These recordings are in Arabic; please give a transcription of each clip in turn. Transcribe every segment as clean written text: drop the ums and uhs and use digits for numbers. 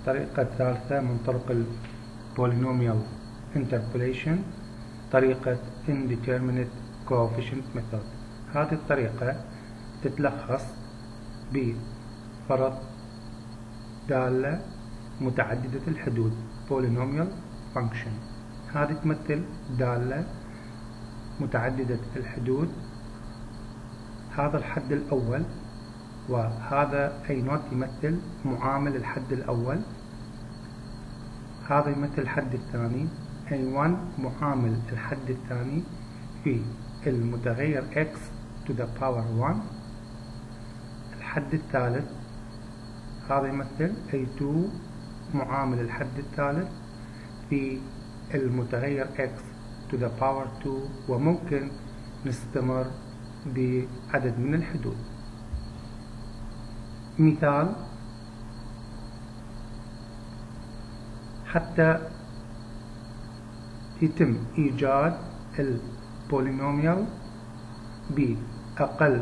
الطريقة الثالثة من طرق البولينوميال interpolation طريقة indeterminate coefficient method. هذه الطريقة تتلخص بفرض دالة متعددة الحدود polynomial function. هذه تمثل دالة متعددة الحدود، هذا الحد الأول، وهذا A0 يمثل معامل الحد الأول، هذا يمثل الحد الثاني، A1 معامل الحد الثاني في المتغير x to the power 1. الحد الثالث هذا يمثل A2 معامل الحد الثالث في المتغير x to the power 2، وممكن نستمر بعدد من الحدود. مثال: حتى يتم إيجاد البولينوميال بأقل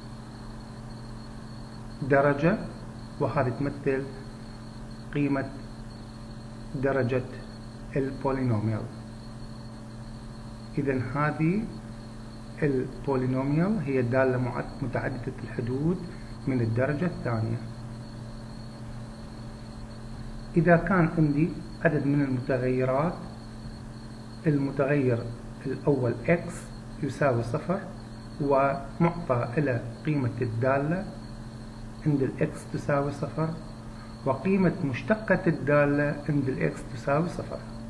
درجة، وهذه تمثل قيمة درجة البولينوميال. إذن هذه البولينوميال هي دالة متعددة الحدود من الدرجة الثانية. إذا كان عندي عدد من المتغيرات، المتغير الأول x يساوي 0، ومعطى إلى قيمة الدالة عند ال x تساوي 0، وقيمة مشتقة الدالة عند ال x تساوي 0.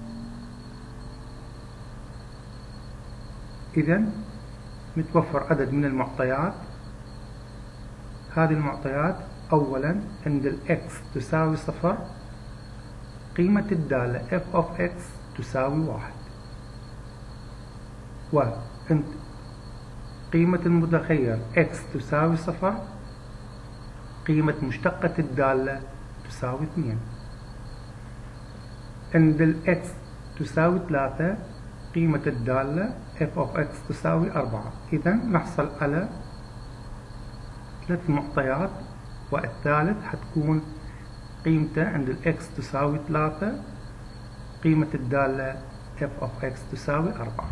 إذن متوفر عدد من المعطيات. هذه المعطيات: أولا عند ال x تساوي 0 قيمة الدالة f of x تساوي 1، وعند قيمة المتغير x تساوي 0 قيمة مشتقة الدالة تساوي 2. عند ال x تساوي 3 قيمة الدالة f of x تساوي 4. إذن نحصل على 3 معطيات، والثالث حتكون قيمته عند ال x تساوي 3 قيمة الدالة f of x تساوي 4.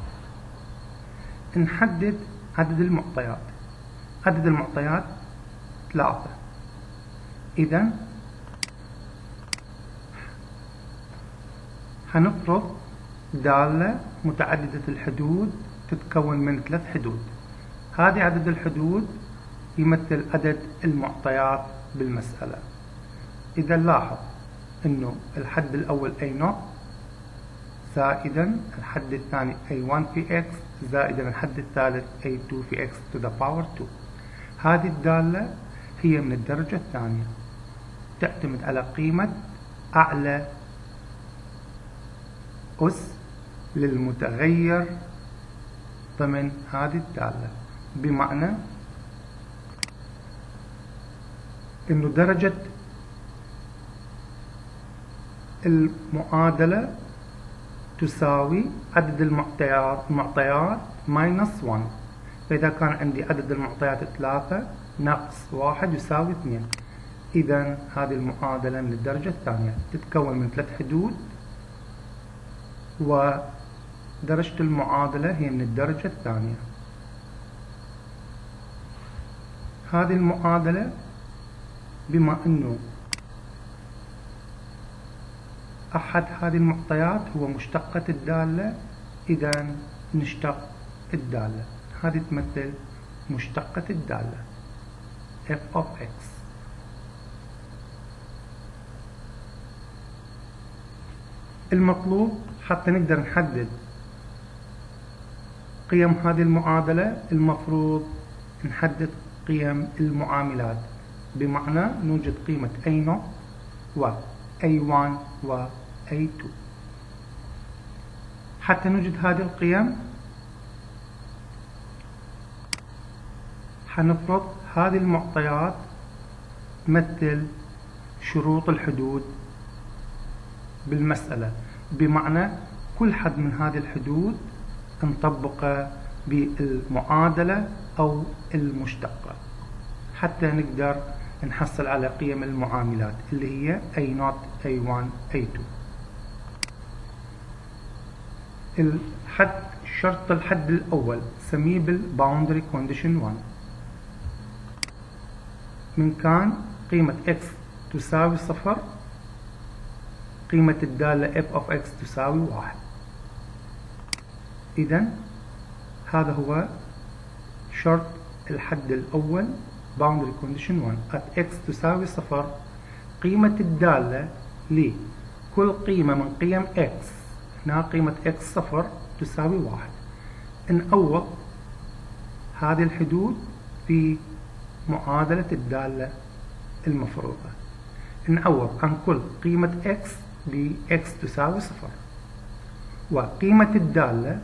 نحدد عدد المعطيات. عدد المعطيات 3. إذن هنفرض دالة متعددة الحدود تتكون من 3 حدود. هذه عدد الحدود يمثل عدد المعطيات بالمسألة. إذا نلاحظ إنه الحد الأول A0 زائدا الحد الثاني A1 في x زائدا الحد الثالث A2 في x to the power 2. هذه الدالة هي من الدرجة الثانية، تعتمد على قيمة أعلى أس للمتغير ضمن هذه الدالة، بمعنى إنه درجة المعادلة تساوي عدد المعطيات minus 1. فإذا كان عندي عدد المعطيات 3 ناقص 1 يساوي 2. إذن هذه المعادلة من الدرجة الثانية تتكون من 3 حدود، ودرجة المعادلة هي من الدرجة الثانية. هذه المعادلة بما أنه أحد هذه المعطيات هو مشتقة الدالة، إذن نشتق الدالة. هذه تمثل مشتقة الدالة f of x. المطلوب حتى نقدر نحدد قيم هذه المعادلة، المفروض نحدد قيم المعاملات، بمعنى نوجد قيمة A0 و A1 و A2. حتى نوجد هذه القيم حنفرض هذه المعطيات تمثل شروط الحدود بالمسألة، بمعنى كل حد من هذه الحدود نطبقه بالمعادلة أو المشتقة حتى نقدر نحصل على قيم المعاملات اللي هي A0 A1 A2. شرط الحد الأول سميه بالباوندري كونديشن 1. من كان قيمة x تساوي 0 قيمة الدالة f of x تساوي 1. إذن هذا هو شرط الحد الأول boundary condition 1 at x تساوي 0 قيمة الدالة لكل قيمة من قيم x. هنا قيمة x 0 تساوي 1. نعوض هذه الحدود في معادلة الدالة المفروضة. نعوض عن كل قيمة x ب x تساوي 0 وقيمة الدالة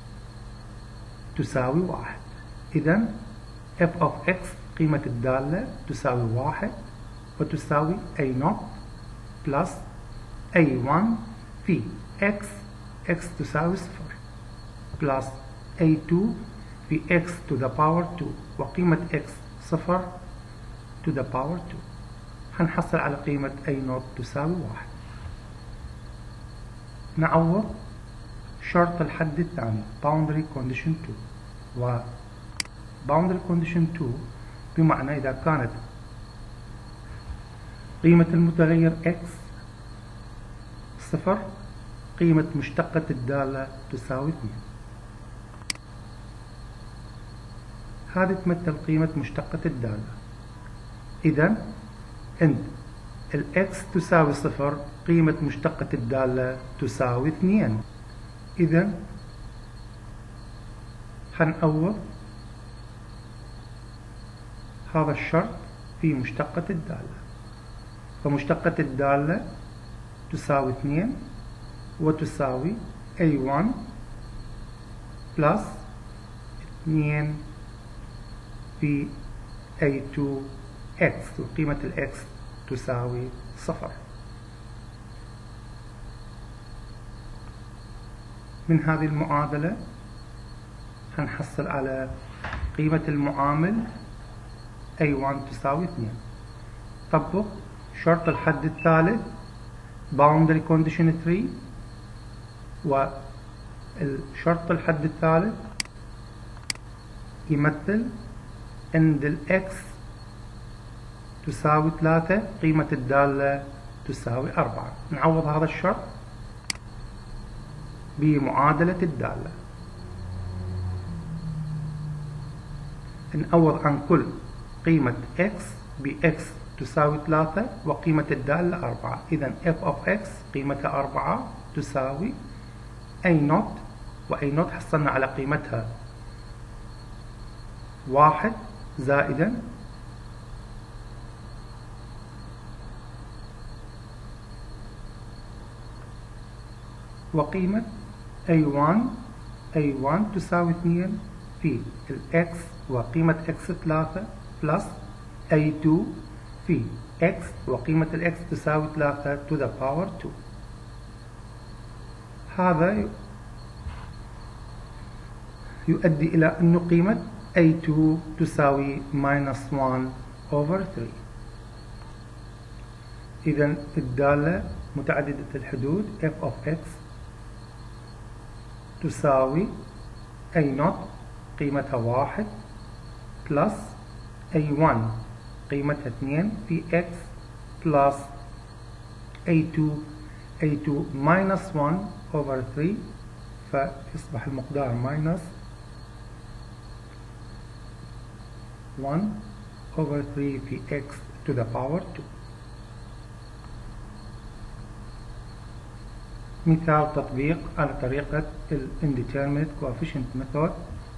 تساوي 1. إذن f of x قيمة الدالة تساوي 1 وتساوي A0 plus A1 في x تساوي 0 plus A2 في x to the power 2 وقيمة x 0 to the power 2. هنحصل على قيمة A0 تساوي 1. نعوض شرط الحد الثاني boundary condition 2. و boundary condition 2 بمعنى إذا كانت قيمة المتغير x 0 قيمة مشتقة الدالة تساوي 2. هذه تمثل قيمة مشتقة الدالة. إذن عند x تساوي 0 قيمة مشتقة الدالة تساوي 2. إذن هنعوض هذا الشرط في مشتقة الدالة. فمشتقة الدالة تساوي 2 وتساوي A1 plus 2 في A2 x وقيمة الx تساوي 0. من هذه المعادلة هنحصل على قيمة المعامل A1 تساوي 2. طبق شرط الحد الثالث boundary condition 3. والشرط الحد الثالث يمثل عند الx تساوي 3 قيمة الدالة تساوي 4. نعوض هذا الشرط بمعادلة الدالة. نعوض عن كل قيمة x بx تساوي 3 وقيمة الدالة 4. إذن f of x قيمتها 4 تساوي A0 و A0 حصلنا على قيمتها 1 زائدا وقيمة A1 تساوي 2 في الx وقيمة x 3 plus A2 في x وقيمة الx تساوي 3 to the power 2. هذا يؤدي إلى أن قيمة A2 تساوي minus 1 over 3. إذن الدالة متعددة الحدود f of x تساوي A0 قيمتها 1 plus A1 قيمتها 2 في x plus A2 minus 1 over 3 فيصبح المقدار minus 1 over 3 في x to the power 2. مثال تطبيق على طريقة ال indeterminate coefficient method.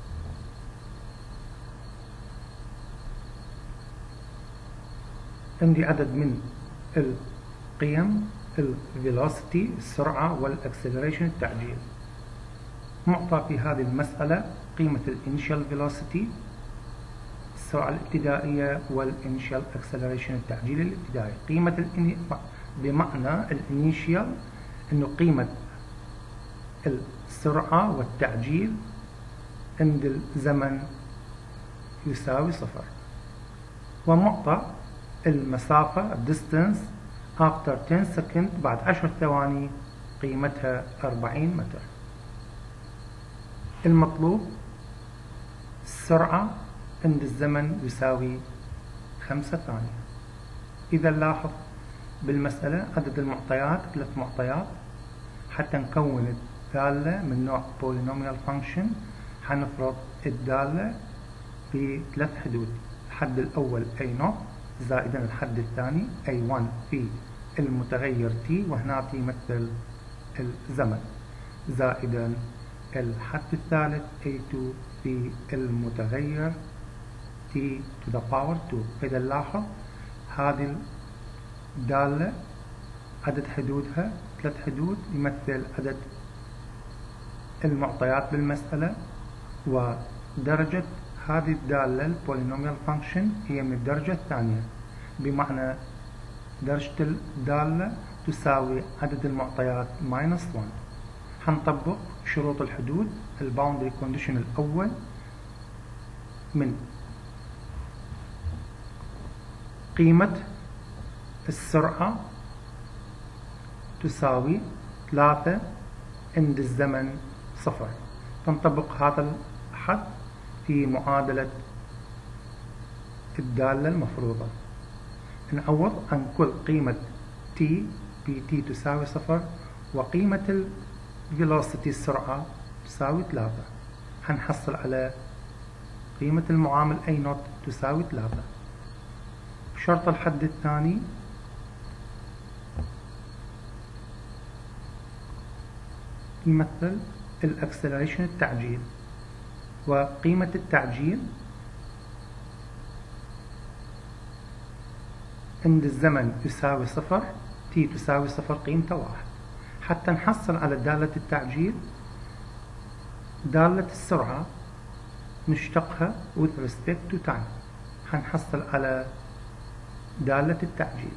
عندي عدد من القيم velocity السرعة والacceleration التعجيل. معطى في هذه المسألة قيمة initial velocity السرعة الابتدائية initial acceleration التعجيل الابتدائي. قيمة بمعنى initial إنه قيمة السرعة والتعجيل عند الزمن يساوي 0. ومعطى المسافة distance after 10 second بعد 10 ثواني قيمتها 40 متر. المطلوب السرعة عند الزمن يساوي 5 ثانية. إذا نلاحظ بالمسألة عدد المعطيات 3 معطيات. حتى نكون الدالة من نوع polynomial function حنفرض الدالة بثلاث حدود. الحد الأول A0 زائدا الحد الثاني A1 في المتغير T وهنا يمثل الزمن زائدا الحد الثالث A2 في المتغير T to the power 2. إذا نلاحظ هذه الدالة عدد حدودها 3 حدود يمثل عدد المعطيات بالمسألة، ودرجة هذه الدالة البولينوميال فانكشن هي من الدرجة الثانية، بمعنى درجة الدالة تساوي عدد المعطيات -1. حنطبق شروط الحدود. الباوندري كونديشن الأول من قيمة السرعة تساوي 3 عند الزمن 0. تنطبق هذا الحد في معادلة الدالة المفروضة. نعوض عن كل قيمة t bt تساوي 0 وقيمة الفيلوسيتي السرعة تساوي 3. حنحصل على قيمة المعامل A0 تساوي 3. بشرط الحد الثاني يمثل الاكسلريشن التعجيل، وقيمة التعجيل عند الزمن يساوي 0 t تساوي 0 قيمته 1. حتى نحصل على دالة التعجيل دالة السرعة نشتقها with respect to time. حنحصل على دالة التعجيل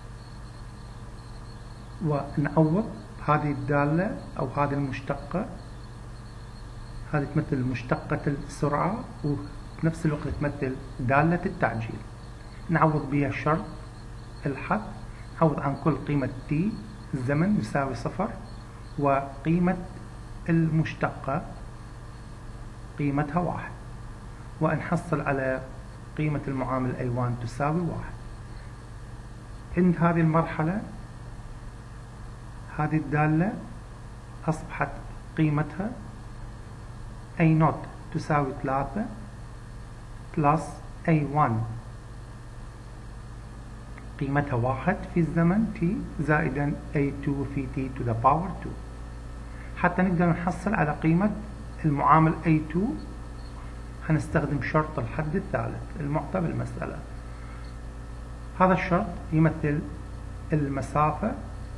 ونعوض هذه الدالة أو هذه المشتقة. هذه تمثل مشتقة السرعة وبنفس الوقت تمثل دالة التعجيل. نعوض بها شرط الحد. نعوض عن كل قيمة t الزمن يساوي 0 وقيمة المشتقة قيمتها 1، ونحصل على قيمة المعامل A1 تساوي 1. عند هذه المرحلة هذه الدالة أصبحت قيمتها A0 تساوي 3 بلس A1 قيمتها 1 في الزمن t زائدا A2 في t to the power 2. حتى نقدر نحصل على قيمة المعامل A2 هنستخدم شرط الحد الثالث المعطى بالمسألة. هذا الشرط يمثل المسافة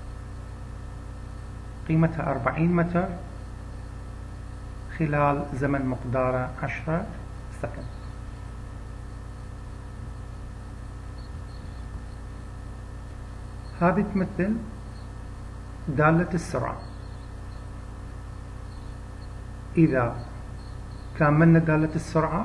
قيمتها 40 متر خلال زمن مقداره 10 سكند. هذه تمثل دالة السرعة. إذا كملنا دالة السرعة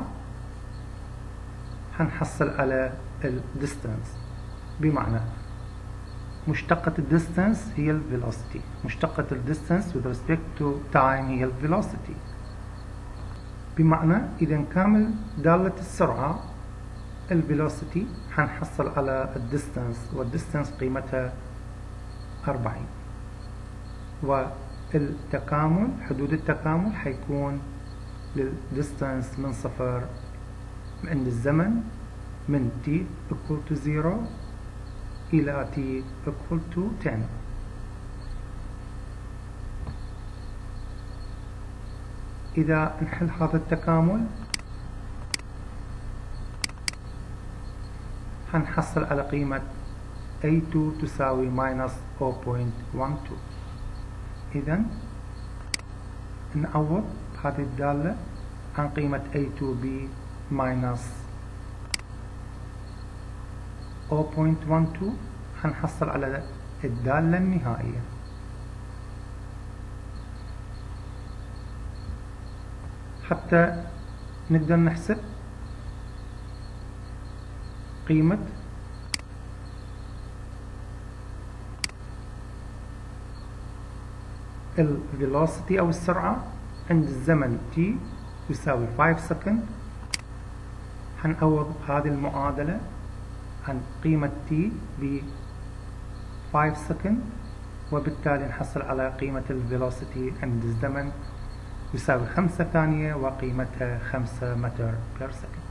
حنحصل على الديستانس، بمعنى مشتقة الديستانس هي الفيلوسيتي، مشتقة الديستانس with respect to time هي الفيلوسيتي. بمعنى إذا كامل دالة السرعة الفيلوسيتي حنحصل على الديستانس، والديستانس قيمتها 40، والتكامل حدود التكامل حيكون للديستانس من 0 عند الزمن من t equal to 0 إلى t equal to 10. إذا نحل هذا التكامل حنحصل على قيمة A2 تساوي -0.12. إذا نعوض هذه الدالة عن قيمة A2 ب -0.12 حنحصل على الدالة النهائية. حتى نقدر نحسب قيمة الفيلوسيتي أو السرعة عند الزمن t يساوي 5 سكند. هنعوض هذه المعادلة عن قيمة t ب 5 سكند، وبالتالي نحصل على قيمة الفيلوسيتي عند الزمن يساوي 5 ثانية وقيمتها 5 متر بير سكند.